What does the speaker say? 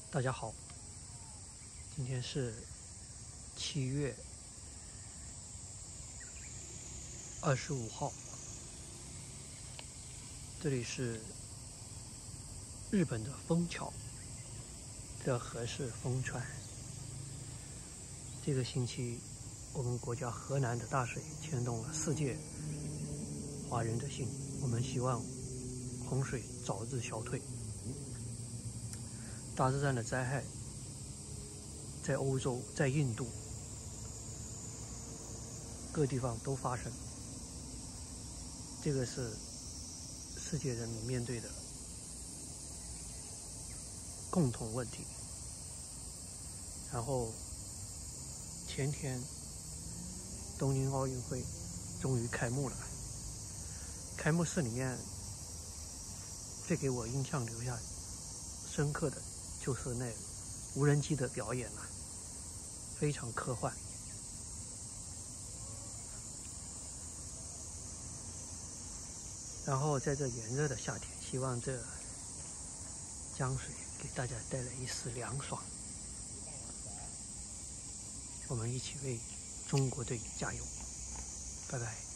大家好，今天是7月25号，这里是日本的枫桥的河市丰川。这个星期，我们国家河南的大水牵动了世界华人的心，我们希望洪水早日消退。大自然的灾害在欧洲、在印度各地方都发生，这个是世界人民面对的共同问题。然后前天东京奥运会终于开幕了，开幕式里面最给我印象留下深刻的就是那无人机的表演了，非常科幻。然后在这炎热的夏天，希望这江水给大家带来一丝凉爽。我们一起为中国队加油，拜拜。